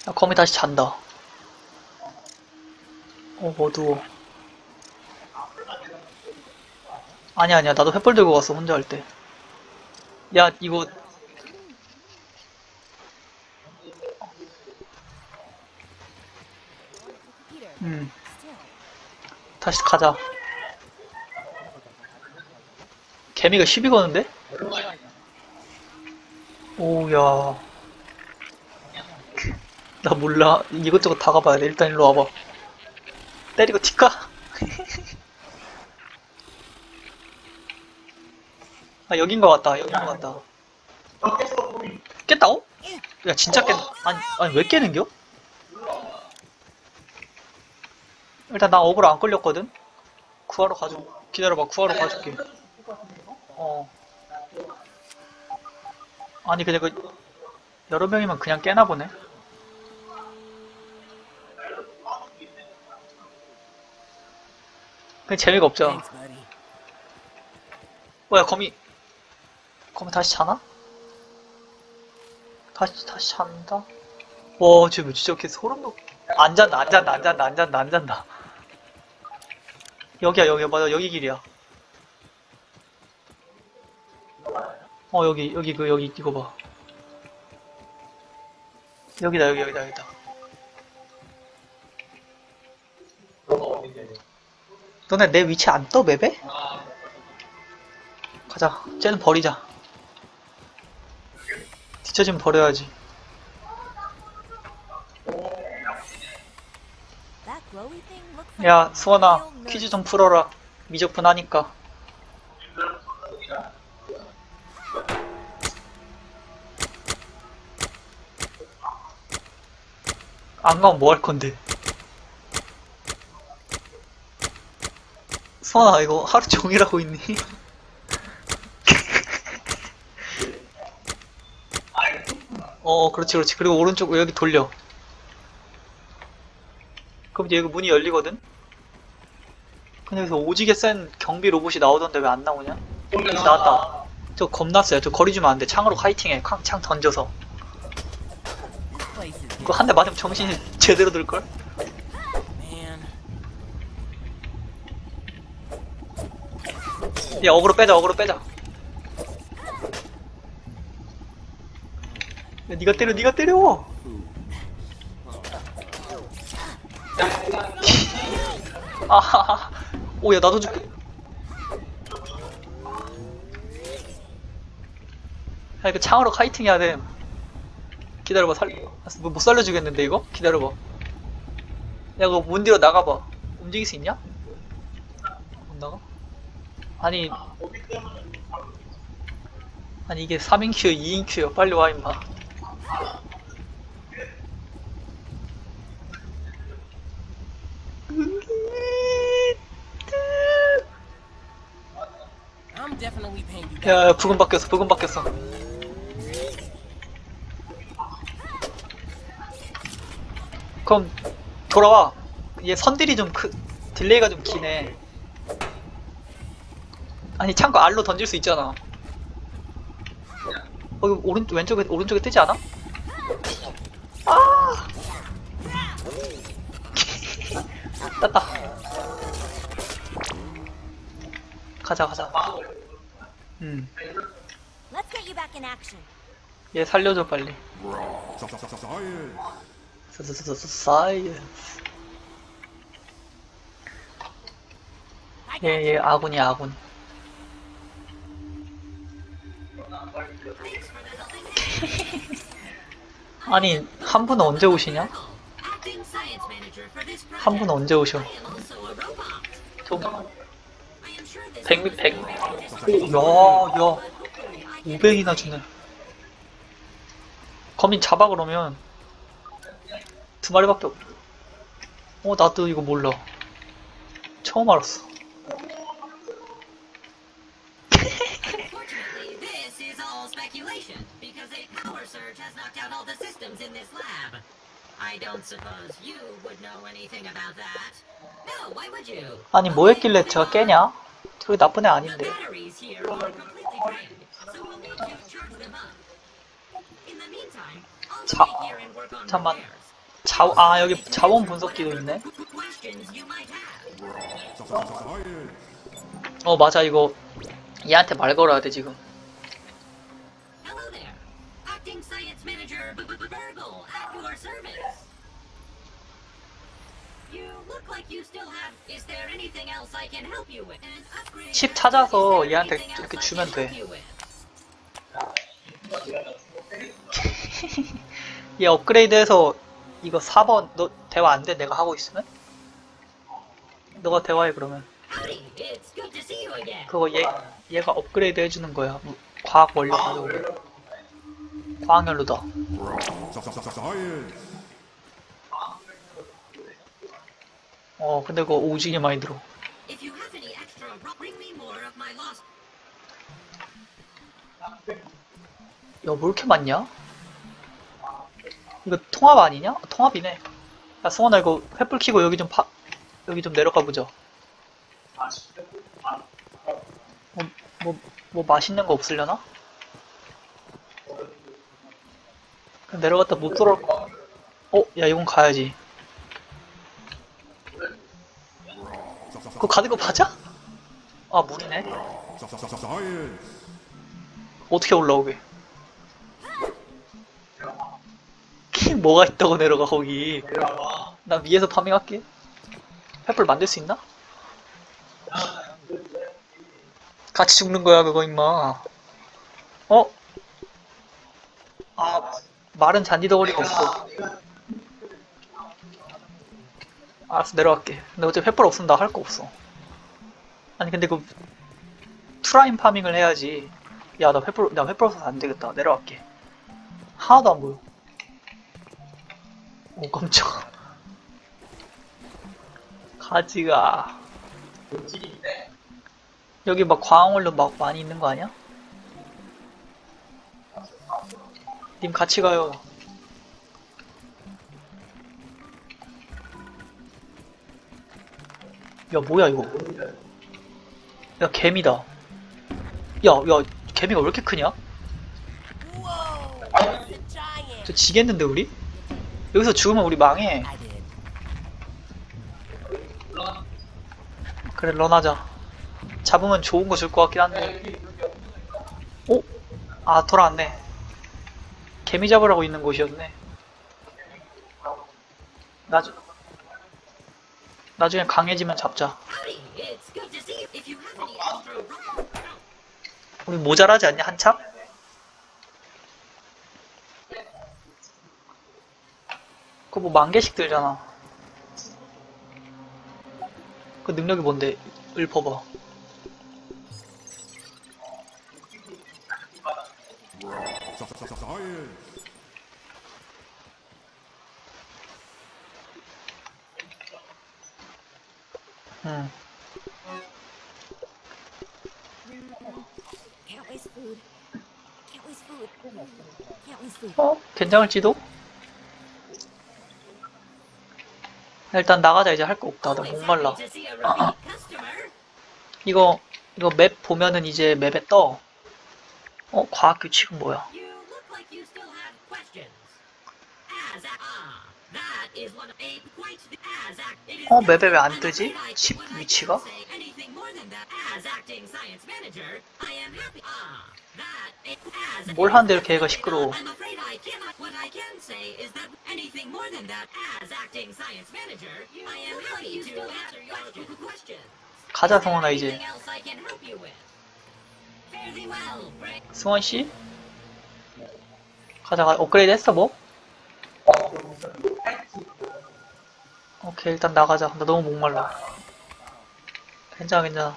야, 거미 다시 잔다. 어두워. 아니야, 나도 횃불 들고 갔어, 혼자 할 때. 야, 이거, 다시 가자. 개미가 시비 거는데? 오우야. 나 몰라. 이것저것 다 가봐야 돼. 일단 일로 와봐. 때리고 튀까? 아, 여긴 것 같다. 여긴 것 같다. 깼다고? 야, 진짜 깼, 아니, 왜 깨는겨? 일단 나 어그로 안 끌렸거든? 구하러 가줘. 기다려봐, 구하러 가줄게. 아니, 근데 여러 명이면 그냥 깨나 보네. 그냥 재미가 없잖아. 뭐야, 거미 다시 자나? 다시 잔다? 와, 쟤 진짜 이렇게 소름 돋, 안 잔다. 여기야, 맞아, 여기 길이야. 여기, 이거 봐. 여기다. 너네 내 위치 안 떠, 맵에? 가자. 쟤는 버리자. 뒤처지면 버려야지. 야, 수원아, 퀴즈 좀 풀어라. 미적분 하니까. 안 가면 뭐 할 건데? 수원아, 이거 하루 종일 하고 있니? 그렇지. 그리고 오른쪽 여기 돌려. 그럼 이제 여기 문이 열리거든? 근데 여기서 오지게 센 경비 로봇이 나오던데 왜 안 나오냐? 여기 나왔다. 저 겁나 세요. 저 거리 주면 안 돼. 창으로 카이팅해. 창 던져서. 그거 한 대 맞으면 정신이 제대로 들걸? 야, 어그로 빼자. 야, 니가 때려. 아하하. 오, 야, 나도 죽게. 야, 이거 창으로 카이팅 해야 돼. 기다려봐, 못 살려주겠는데, 이거? 기다려봐. 야, 그거 문 뒤로 나가봐. 움직일 수 있냐? 못 나가? 아니, 이게 3인 큐, 2인 큐야. 빨리 와, 임마. 야, 부금 바뀌었어. 그럼 돌아와. 얘 선딜이 딜레이가 좀 기네. 아니, 창고 알로 던질 수 있잖아. 이거 오른쪽에 뜨지 않아? 아! 땄다. 가자. 얘 살려줘, 빨리. 사이언스. 얘 아군이야, 아군. 아니, 한 분은 언제 오시냐? 한 분은 언제 오셔? 좀 100. 야, 500이나 주네. 거민 잡아, 그러면. 2마리밖에 없. 나도 이거 몰라. 처음 알았어. 아니, 뭐 했길래 제가 깨냐? 저기 나쁜 애 아닌데. 잠만. 여기 자원 분석기도 있네. 맞아, 이거 얘한테 말 걸어야 돼 지금. Hello there. Acting Science Manager Burgle at your service. You look like you still have. Is there anything else I can help you with? An upgrade. 칩 찾아서 Is there 얘한테 anything else 이렇게 I 주면 can help 돼. you with? 얘 업그레이드해서 이거 4번 너 대화 안 돼? 내가 하고 있으면? 너가 대화해 그러면. Howdy. It's good to see you again. 그거 얘가 업그레이드 해주는 거야. 과학 원료 가져올래. 과학연료다. 근데 그거 오지게 많이 들어. If you have any extra, bring me more of my lost. 야, 뭐 이렇게 많냐? 이거 통합 아니냐? 통합이네. 야, 승원아, 이거 횃불 켜고 여기 좀 내려가 보자. 뭐 맛있는 거 없으려나? 그냥 내려갔다 못 돌아올 거. 야, 이건 가야지. 그거 가는 거 맞아? 아, 물이네. 어떻게 올라오게? 뭐가 있다고 내려가 거기. 나 위에서 파밍할게. 횃불 만들 수 있나? 같이 죽는 거야 그거 임마. 마른 잔디 덩어리가 없어. 알았어, 내려갈게. 근데 어차피 횃불 없으면 나 할 거 없어. 아니 근데 그 투라인 파밍을 해야지. 야, 나 횃불 없어서 안 되겠다. 내려갈게. 하나도 안 보여. 오, 깜짝아. 가지가. 여기 막 광원로 막 많이 있는 거 아니야? 님 같이 가요. 야, 뭐야 이거? 야, 개미다. 야, 개미가 왜 이렇게 크냐? 저 지겠는데 우리? 여기서 죽으면 우리 망해. 그래, 런하자. 잡으면 좋은 거 줄 것 같긴 한데. 돌아왔네. 개미 잡으라고 있는 곳이었네. 나중에 강해지면 잡자. Howdy. It's good to see you. If you have any extra. 우리 모자라지 않냐, 한참? 그거 뭐 10,000개씩 들잖아. 그 능력이 뭔데? 읊어봐. 응. Can't waste food. Can't waste food. Can't waste food. 괜찮을지도? 일단 나가자. 이제 할 거 없다. 나 목말라. To see a repeat customer. 이거 맵 보면은 이제 맵에 떠. 과학 규칙은 뭐야? You look like you still have questions. That is one of a quite as act. It is 맵에 왜 안 I'm 뜨지? afraid I 칩 what I 위치가? can't say anything more than that. As acting science manager, I am happy. That 뭘 하는데 이렇게 애가 시끄러워. I'm afraid I cannot. What I can say is that anything more than that. As acting science manager, I am happy to answer your questions. 가자, 성원아, 이제. Anything else I can help you with? Fare thee well, Frank. 승원씨? 가자. 업그레이드 했어, 뭐? 오케이, 일단 나가자. 나 너무 목말라. 괜찮아.